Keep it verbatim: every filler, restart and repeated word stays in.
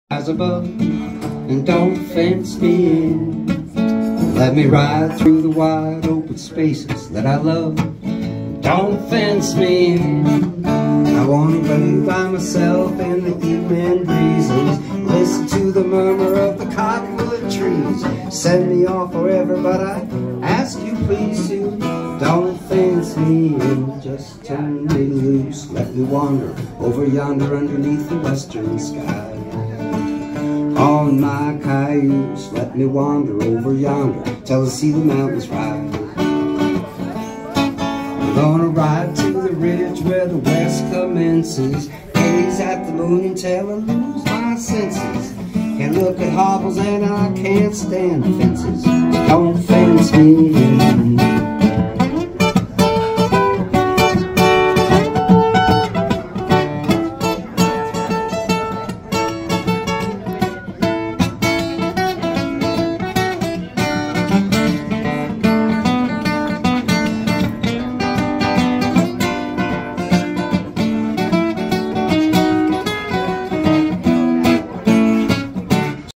Rise above and don't fence me in. Let me ride through the wide open spaces that I love. Don't fence me in. I wanna lay by myself in the evening breezes, listen to the murmur of the cottonwood trees. Send me off forever, but I ask you please to don't fence me in. Just turn me loose, let me wander over yonder underneath the western sky. On my cayuse, let me wander over yonder till I see the mountains rise. I'm gonna ride to the ridge where the west commences, gaze at the moon until I lose my senses. Can look at hobbles and I can't stand fences. Don't fence me in.